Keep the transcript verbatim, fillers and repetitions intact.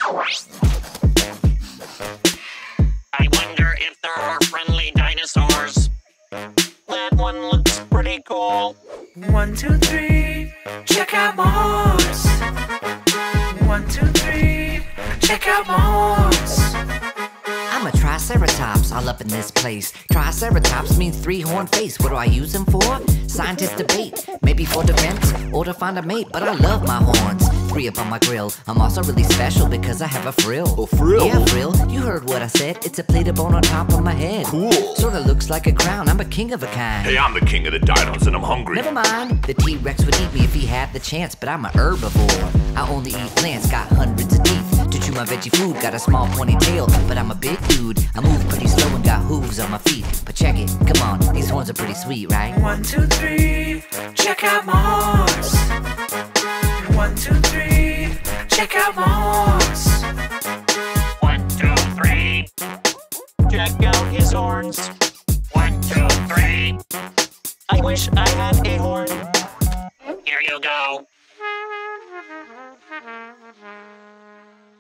I wonder if there are friendly dinosaurs. That one looks pretty cool. One, two, three, check out my horse. One, two, three, check out my horse. I'm a Triceratops, all up in this place. Triceratops means three-horned face. What do I use them for? Scientists debate. Maybe for defense or to find a mate, but I love my horns. Three up on my grill. I'm also really special because I have a frill. A frill? Yeah, frill. You heard what I said. It's a plate of bone on top of my head. Cool. Sorta looks like a crown. I'm a king of a kind. Hey, I'm the king of the dinos and I'm hungry. Never mind. The T-Rex would eat me if he had the chance, but I'm a herbivore. I only eat plants, got hundreds of teeth. To chew my veggie food, got a small pointy tail, but I'm a big dude. I move pretty slow and got hooves on my feet. But check it, come on, these horns are pretty sweet, right? One, two, three, check out my horse. One, two, three, check out my horse. One, two, three. Check out his horns. One, two, three. I wish I had a horn. Here you go.